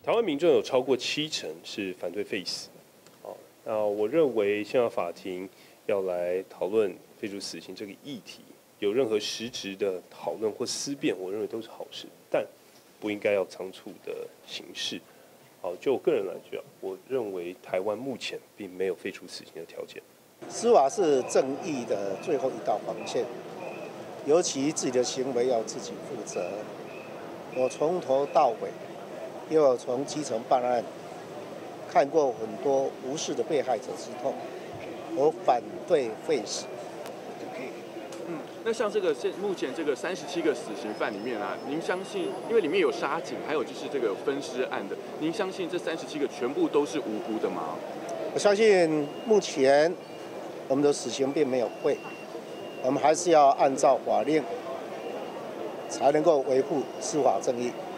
台湾民众有超过70%是反对废死。那我认为宪法法庭要来讨论废除死刑这个议题，有任何实质的讨论或思辨，我认为都是好事，但不应该要仓促的行事。就我个人来讲，我认为台湾目前并没有废除死刑的条件。 司法是正义的最后一道防线，尤其自己的行为要自己负责。我从头到尾，因为我从基层办案，看过很多无视的被害者之痛，我反对废死。 那像这个目前这个37个死刑犯里面啊，您相信，因为里面有杀警，还有就是这个分尸案的，您相信这37个全部都是无辜的吗？ 我相信目前我们的死刑并没有废，我们还是要按照法令，才能够维护司法正义。